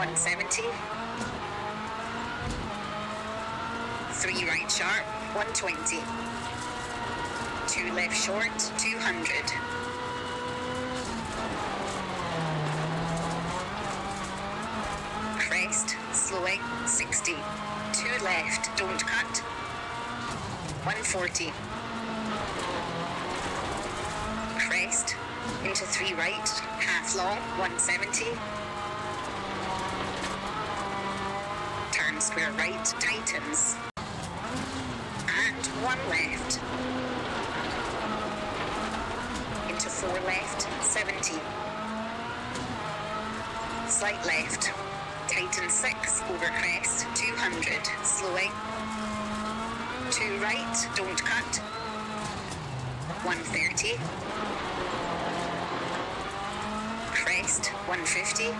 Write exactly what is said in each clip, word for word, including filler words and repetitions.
one seventy. Three right sharp, one twenty. Two left short, two hundred. Crest, slowing, sixty. Two left, don't cut. one forty. Crest, into three right, half long, one seventy. Turn square right, tightens. And one left. Into four left, seventy. Slight left. Tighten six, over crest, two hundred. Slowing. Two right, don't cut. one thirty. Crest, one fifty.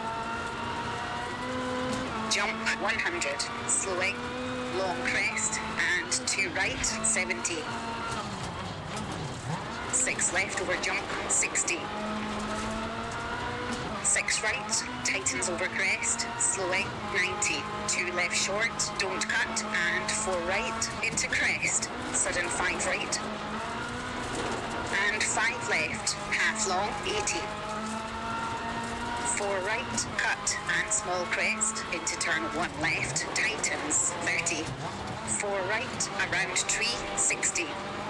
Jump, one hundred. Slowing. Long crest, and two right, seventy. Six left over jump, sixty. Six right, tightens over crest, slowing, ninety. Two left short, don't cut, and four right, into crest, sudden five right. And five left, half long, eighty. Four right, cut, and small crest, into turn one left, tightens, thirty. Four right, around tree, sixty.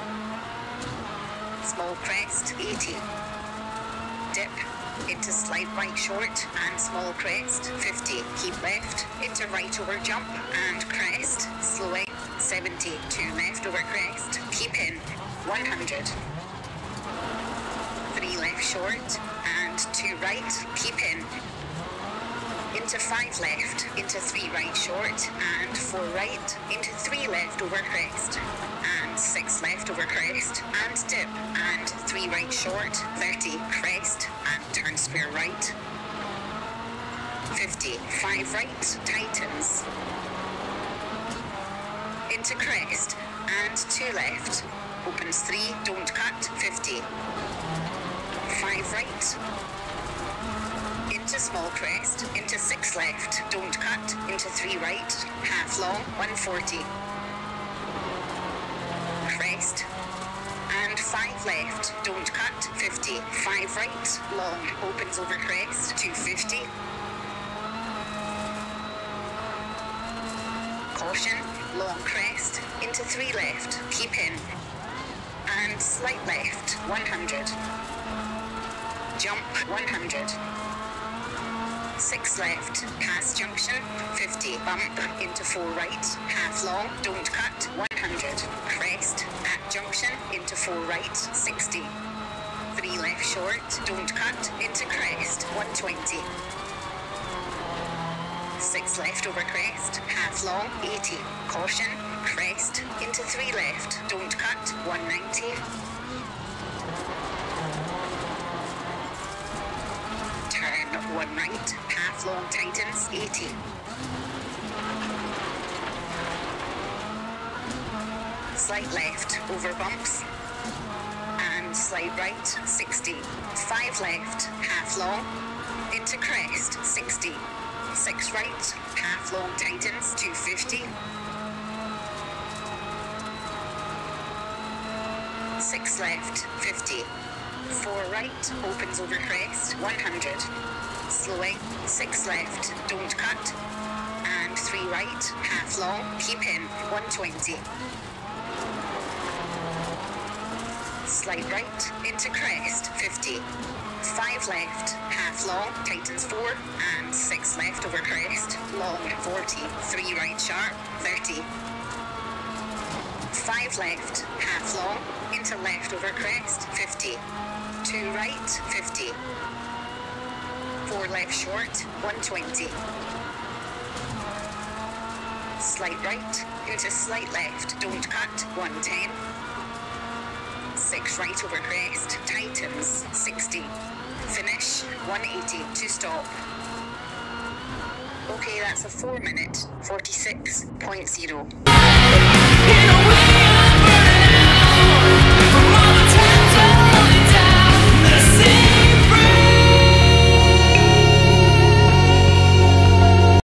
Small crest, eighty. Dip, into slight right short, and small crest, fifty. Keep left, into right over jump, and crest, slowing, seventy. Two left over crest, keep in, one hundred. Three left short, and two right, keep in. Into five left, into three right short, and four right, into three left over crest, and six left over crest, and dip, and three right short, thirty, crest, and turn square right, fifty, five right, tightens, into crest, and two left, opens three, don't cut, fifty, five right, into small crest, into six left, don't cut, into three right, half long, one forty. Crest, and five left, don't cut, fifty. Five right, long, opens over crest, two fifty. Caution, long crest, into three left, keep in. And slight left, one hundred. Jump, one hundred. Six left, pass junction, fifty. Bump, into four right, half long, don't cut, one hundred. Crest, at junction, into four right, sixty. Three left short, don't cut, into crest, one twenty. Six left over crest, half long, eighty. Caution, crest, into three left, don't cut, one ninety. One right, half long tightens, eighty. Slight left, over bumps, and slight right, sixty. Five left, half long, into crest, sixty. Six right, half long tightens, two fifty. Six left, fifty. Four right, opens over crest, one hundred. Slowing, six left, don't cut, and three right, half long, keep in, one twenty. Slight right, into crest, fifty. Five left, half long, tightens four, and six left over crest, long, forty. Three right sharp, thirty. Five left, half long, into left over crest, fifty. Two right, fifty. Four left short, one twenty. Slight right, into slight left, don't cut, one ten. Six right over crest, tightens, sixty. Finish, one eighty to stop. Okay, that's a four minute, forty-six point zero.